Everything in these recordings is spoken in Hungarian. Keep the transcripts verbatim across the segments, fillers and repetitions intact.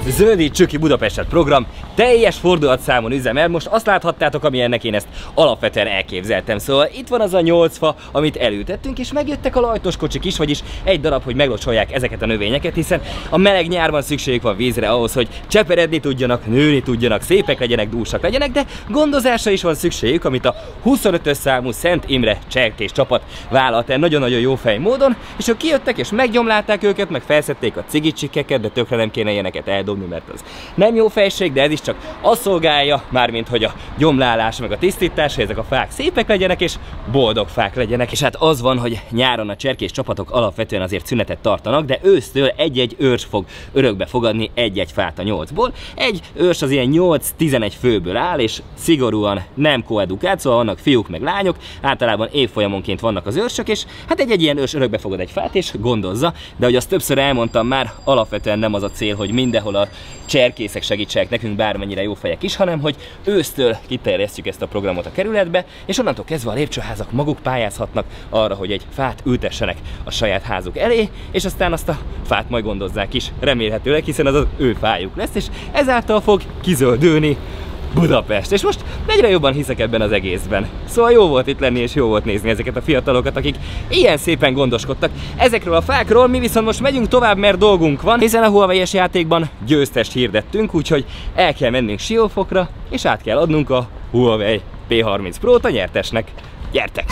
Zöldítsük ki Budapestet program teljes fordulatszámon üzemel. Most azt láthattátok, amilyennek én ezt alapvetően elképzeltem. Szóval itt van az a nyolc fa, amit elültettünk, és megjöttek a lajtos kocsik is, vagyis egy darab, hogy meglocsolják ezeket a növényeket, hiszen a meleg nyárban szükségük van vízre ahhoz, hogy cseperedni tudjanak, nőni tudjanak, szépek legyenek, dúsak legyenek, de gondozásra is van szükségük, amit a huszonötös számú Szent Imre cserkés csapat vállalt el nagyon-nagyon jó fej módon, és ők kijöttek és meggyomlálták őket, meg felszedték a cigicsikeket, de tökre nem kéne ilyeneket eldobni, mert az nem jó fejség, de ez is csak azt szolgálja, mármint hogy a gyomlálás meg a tisztítás, hogy ezek a fák szépek legyenek és boldog fák legyenek. És hát az van, hogy nyáron a cserkés csapatok alapvetően azért szünetet tartanak, de ősztől egy-egy őrs fog örökbe fogadni egy-egy fát a nyolcból. Egy őrs az ilyen nyolc-tizenegy főből áll, és szigorúan nem koedukált, szóval vannak fiúk meg lányok, általában évfolyamonként vannak az őrsök, és hát egy-egy ilyen őrs örökbe fogad egy fát és gondozza, de hogy azt többször elmondtam már, alapvetően nem az a cél, hogy mindenhol a cserkészek segítsenek nekünk, bármennyire jó fejek is, hanem hogy ősztől kiterjesztjük ezt a programot a kerületbe, és onnantól kezdve a lépcsőházak maguk pályázhatnak arra, hogy egy fát ültessenek a saját házuk elé, és aztán azt a fát majd gondozzák is, remélhetőleg, hiszen az az ő fájuk lesz, és ezáltal fog kizöldülni Budapest. És most egyre jobban hiszek ebben az egészben. Szóval jó volt itt lenni, és jó volt nézni ezeket a fiatalokat, akik ilyen szépen gondoskodtak ezekről a fákról. Mi viszont most megyünk tovább, mert dolgunk van, hiszen a Huawei-es játékban győztest hirdettünk, úgyhogy el kell mennünk Siófokra, és át kell adnunk a Huawei P harminc Pro-t a nyertesnek. Gyertek!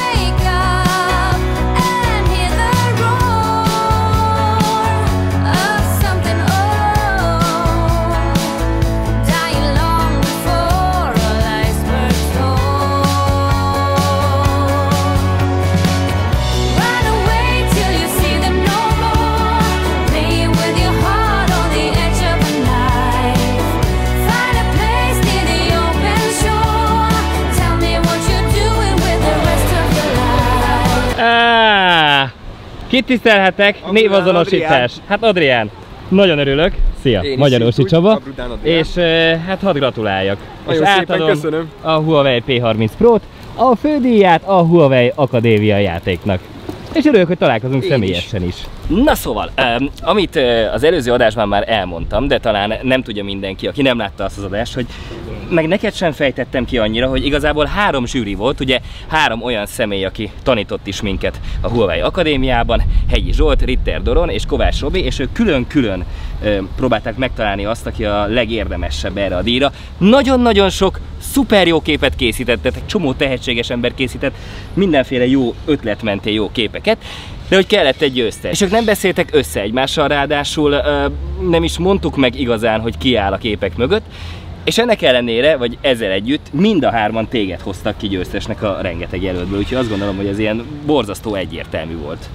Kit tisztelhetek? Névazonosítás. Hát Adrián. Nagyon örülök. Szia, Magyarósi Csaba. És uh, hát hadd gratuláljak. Nagyon és szépen köszönöm. A Huawei P harminc Pro-t, a fődíját a Huawei Akadémia játéknak. És örülök, hogy találkozunk Én személyesen is. is. Na szóval, um, amit uh, az előző adásban már elmondtam, de talán nem tudja mindenki, aki nem látta azt az adást, hogy meg neked sem fejtettem ki annyira, hogy igazából három zsűri volt, ugye három olyan személy, aki tanított is minket a Huawei Akadémiában, Hegyi Zsolt, Ritter Doron és Kovács Robi, és ők külön-külön uh, próbálták megtalálni azt, aki a legérdemesebb erre a díjra. Nagyon-nagyon sok szuper jó képet készítettek, egy csomó tehetséges ember készített mindenféle jó ötlet mentén jó képeket, de hogy kellett egy győztes. És ők nem beszéltek össze egymással, ráadásul ö, nem is mondtuk meg igazán, hogy ki áll a képek mögött, és ennek ellenére, vagy ezzel együtt mind a hárman téged hoztak ki győztesnek a rengeteg jelöltből, úgyhogy azt gondolom, hogy ez ilyen borzasztó egyértelmű volt.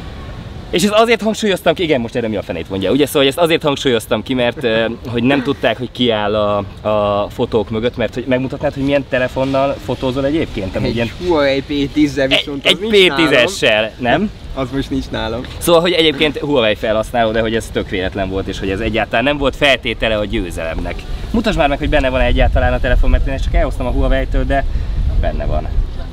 És ezt azért hangsúlyoztam ki, igen, most erre mi a fenét mondja, ugye? Szóval ezt azért hangsúlyoztam ki, mert hogy nem tudták, hogy ki áll a, a fotók mögött, mert hogy megmutatnád, hogy milyen telefonnal fotózol egyébként? Egy ilyen... Huawei P tízzel viszont egy, az egy P tízessel, nem? Az most nincs nálam. Szóval, hogy egyébként Huawei felhasználó, de hogy ez tök véletlen volt, és hogy ez egyáltalán nem volt feltétele a győzelemnek. Mutasd már meg, hogy benne van egyáltalán a telefon, mert én ezt csak elhoztam a Huawei-től, de benne van.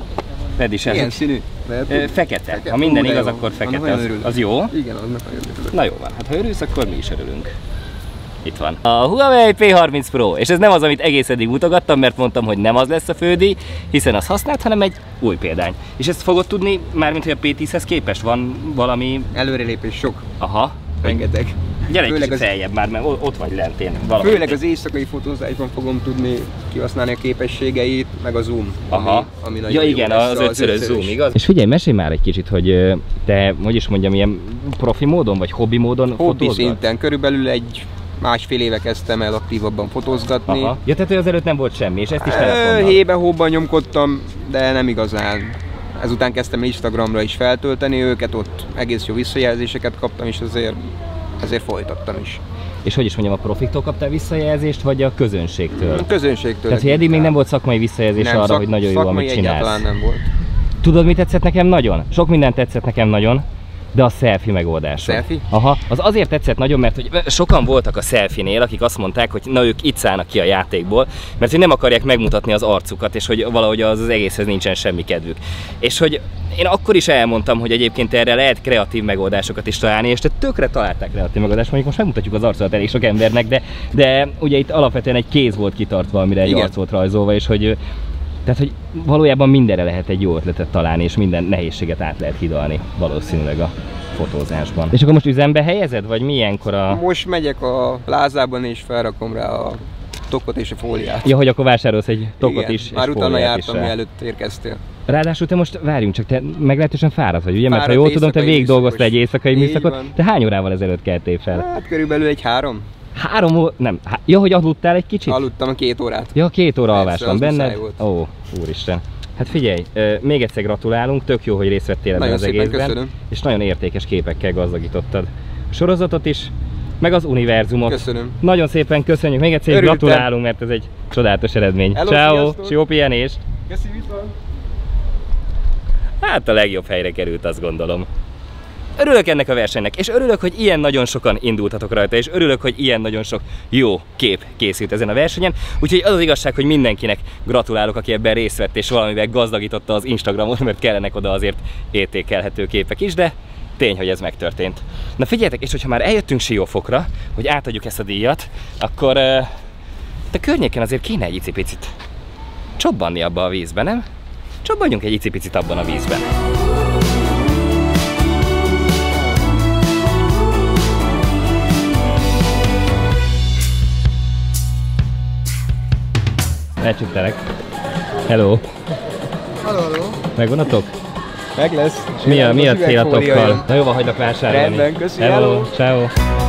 Milyen színű? Fekete. fekete. Ha minden igaz, jó. Akkor fekete. Az, az jó? Igen, annak nagyon örülök. Na jó van, hát ha örülsz, akkor mi is örülünk. Itt van. A Huawei P harminc Pro, és ez nem az, amit egész eddig mutogattam, mert mondtam, hogy nem az lesz a fődíj, hiszen az használt, hanem egy új példány. És ezt fogod tudni, mármint hogy a P tízhez képest van valami... Előrelépés sok. Aha. Rengeteg. Gyere egy kicsit feljebb már, mert ott vagy lent én. Valami. Főleg az éjszakai fotózásban fogom tudni kihasználni a képességeit, meg a zoom. Aha. Ami, ami nagyon ja igen, az ötszörös zoom, igaz? És figyelj, mesélj már egy kicsit, hogy te, hogy is mondjam, ilyen profi módon, vagy hobbi módon hobbi fotózgat? Hobbi szinten, körülbelül egy másfél éve kezdtem el aktívabban fotózgatni. Aha. Ja, tehát azelőtt nem volt semmi, és ezt is telefonnal? Hébe-hóban nyomkodtam, de nem igazán. Ezután kezdtem Instagramra is feltölteni őket, ott egész jó visszajelzéseket kaptam, és azért, ezért folytattam is. És hogy is mondjam, a profiktól kaptál visszajelzést, vagy a közönségtől? A közönségtől. Tehát, hogy eddig még nem volt szakmai visszajelzés nem, arra, szak, hogy nagyon jó, amit csinálsz. Egyáltalán nem volt. Tudod, mi tetszett nekem nagyon? Sok minden tetszett nekem nagyon. de a selfie megoldás. Selfie? Aha, az azért tetszett nagyon, mert hogy sokan voltak a selfie-nél, akik azt mondták, hogy na ők itt szállnak ki a játékból, mert hogy nem akarják megmutatni az arcukat, és hogy valahogy az, az egészhez nincsen semmi kedvük. És hogy én akkor is elmondtam, hogy egyébként erre lehet kreatív megoldásokat is találni, és te tökre találták kreatív megoldást, mondjuk most megmutatjuk az arcodat elég sok embernek, de, de ugye itt alapvetően egy kéz volt kitartva, amire egy arc volt rajzolva, és hogy tehát, hogy valójában mindenre lehet egy jó ötletet találni, és minden nehézséget át lehet hidalni valószínűleg a fotózásban. És akkor most üzembe helyezed, vagy milyenkor a... Most megyek a plázában és felrakom rá a tokot és a fóliát. Ja, hogy akkor vásárolsz egy tokot igen, is, már és utána jártam, is mielőtt érkeztél. Ráadásul te most, várjunk csak, te meglehetősen fáradt vagy, ugye? Fáradt, mert ha jól tudom, te végig dolgoztál egy éjszakai műszakot, te hány órával ezelőtt keltél fel? Hát körülbelül egy három. Három óra, nem, há... ja, hogy aludtál egy kicsit? Aludtam két órát. Ja, két óra alvás van benned. Volt. Ó, úristen. Hát figyelj, még egyszer gratulálunk, tök jó, hogy részt vettél ebben az egészben. Köszönöm. És nagyon értékes képekkel gazdagítottad a sorozatot is, meg az univerzumot. Köszönöm. Nagyon szépen köszönjük, még egyszer Örültem. Gratulálunk, mert ez egy csodálatos eredmény. Hello, ciao, jó pihenést! Köszi, viszont! Hát a legjobb helyre került, azt gondolom. Örülök ennek a versenynek, és örülök, hogy ilyen nagyon sokan indultatok rajta, és örülök, hogy ilyen nagyon sok jó kép készült ezen a versenyen. Úgyhogy az az igazság, hogy mindenkinek gratulálok, aki ebben részt vett, és valamivel gazdagította az Instagramot, mert kellenek oda azért értékelhető képek is, de tény, hogy ez megtörtént. Na figyeljetek, és hogyha már eljöttünk Siófokra, hogy átadjuk ezt a díjat, akkor uh, de környéken azért kéne egy icipicit csobbanni abba a vízbe, nem? Csobbanjunk egy icipicit abban a vízben. Elcsüttelek. Hello. Hello, hello. Megvonatok? Meg lesz. És mi a, mi a célatokkal? Na jó, van, hagylak vásárolni. Rendben, köszi. Hello, ciao.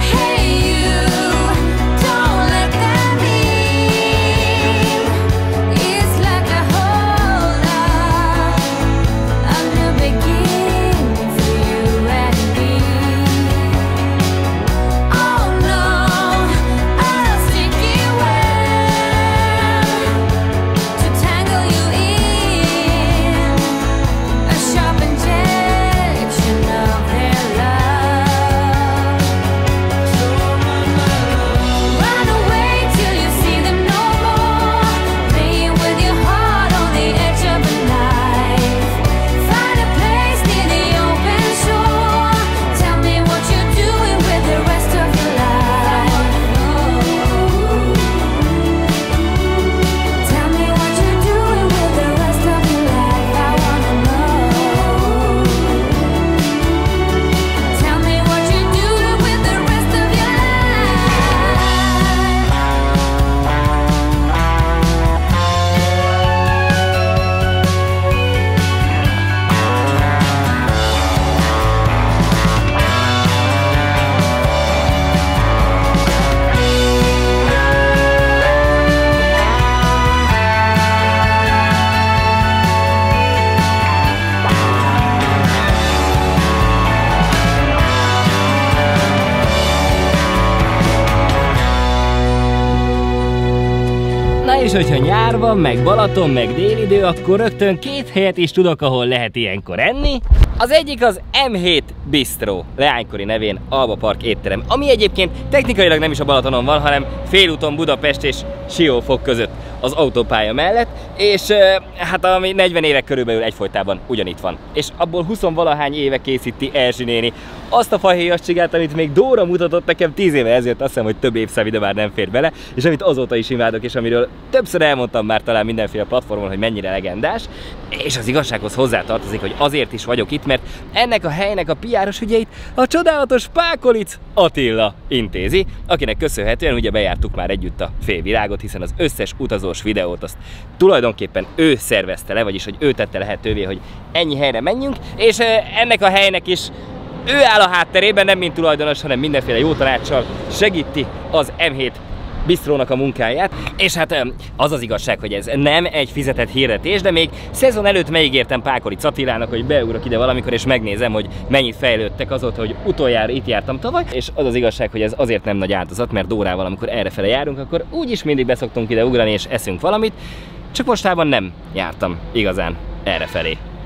És hogyha nyár van, meg Balaton, meg délidő, akkor rögtön két helyet is tudok, ahol lehet ilyenkor enni. Az egyik az M hét Bistro, leánykori nevén Alba Park étterem, ami egyébként technikailag nem is a Balatonon van, hanem félúton Budapest és Siófok között az autópálya mellett, és hát ami negyven évek körülbelül egyfolytában ugyanitt van. És abból huszonvalahány éve készíti Erzsi néni azt a fahéjas csigát, amit még Dóra mutatott nekem tíz éve ezért, azt hiszem, hogy több évszám ide már nem fér bele, és amit azóta is imádok, és amiről többször elmondtam már talán mindenféle platformon, hogy mennyire legendás, és az igazsághoz hozzátartozik, hogy azért is vagyok itt, mert ennek a helynek a pé er-os ügyeit a csodálatos Pákolic Attila intézi, akinek köszönhetően ugye bejártuk már együtt a félvilágot, hiszen az összes utazós videót azt tulajdonképpen ő szervezte le, vagyis hogy ő tette lehetővé, hogy ennyi helyre menjünk, és ennek a helynek is ő áll a hátterében, nem mint tulajdonos, hanem mindenféle jó tanácssal segíti az M hét Bistrónak a munkáját, és hát az az igazság, hogy ez nem egy fizetett hirdetés, de még szezon előtt megígértem Pákolic Attilának, hogy beugrok ide valamikor, és megnézem, hogy mennyit fejlődtek azóta, hogy utoljára itt jártam tavaly, és az az igazság, hogy ez azért nem nagy áldozat, mert Dórával, amikor errefele járunk, akkor úgyis mindig beszoktunk ide ugrani, és eszünk valamit, csak mostában nem jártam igazán errefelé.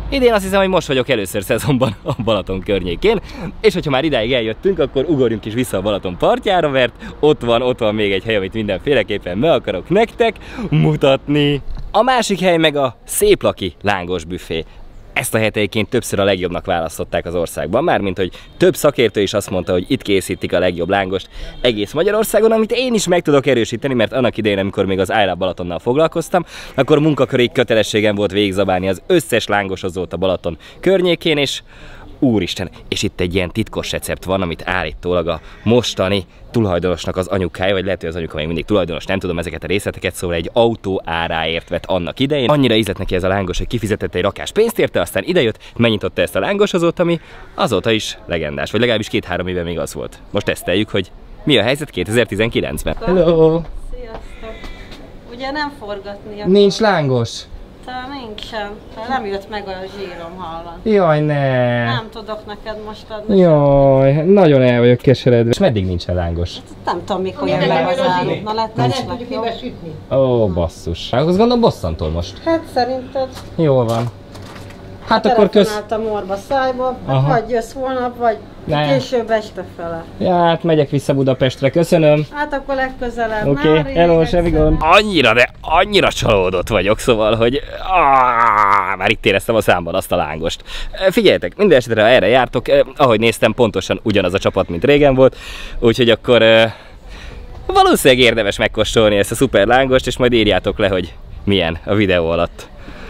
Idén azt hiszem, hogy most vagyok először szezonban a Balaton környékén, és hogyha már idáig eljöttünk, akkor ugorjunk is vissza a Balaton partjára, mert ott van, ott van még egy hely, amit mindenféleképpen meg akarok nektek mutatni. A másik hely meg a Széplaki lángos büfé. Ezt a helyet egyébként többször a legjobbnak választották az országban, mármint hogy több szakértő is azt mondta, hogy itt készítik a legjobb lángost egész Magyarországon, amit én is meg tudok erősíteni, mert annak idején, amikor még az I Love Balatonnal foglalkoztam, akkor munkakörig kötelességem volt végigzabálni az összes lángosozót a Balaton környékén, és úristen, és itt egy ilyen titkos recept van, amit állítólag a mostani tulajdonosnak az anyukája, vagy lehet, hogy az anyuka még mindig tulajdonos, nem tudom ezeket a részleteket, szóval egy autó áráért vett annak idején. Annyira ízlett neki ez a lángos, hogy kifizetett egy rakás pénzt érte, aztán idejött, megnyitotta ezt a lángosozót, ami azóta is legendás, vagy legalábbis két-három éve még az volt. Most teszteljük, hogy mi a helyzet kétezer-tizenkilencben. Hello! Sziasztok! Ugye nem forgatni a... Nincs lángos? Talán nincsen. Nem jött meg a zsírom, hallani. Jaj, ne! Nem tudok neked most adni. Jaj, nagyon el vagyok keseredve. És meddig nincsen lángos? Nem tudom, mikor jön meg az állat. Na lett nem tudjuk mibe sütni. Ó, basszus. Azt gondolom bosszantól most. Hát szerinted... Jól van. Hát akkor kösz... a morba szájba, vagy jössz holnap, vagy ne. Később este fele. Ja, hát megyek vissza Budapestre, köszönöm. Hát akkor legközelebb. Oké, okay. Hello, semmi gond. Annyira, de annyira csalódott vagyok, szóval, hogy ah, már itt éreztem a számban azt a lángost. Figyeljetek, minden esetre, ha erre jártok, eh, ahogy néztem, pontosan ugyanaz a csapat, mint régen volt, úgyhogy akkor eh, valószínűleg érdemes megkóstolni ezt a szuper lángost, és majd írjátok le, hogy milyen a videó alatt.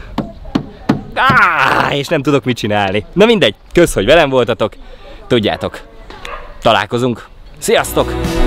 Ah, és nem tudok mit csinálni. Na mindegy, kösz, hogy velem voltatok. Tudjátok, találkozunk. Sziasztok!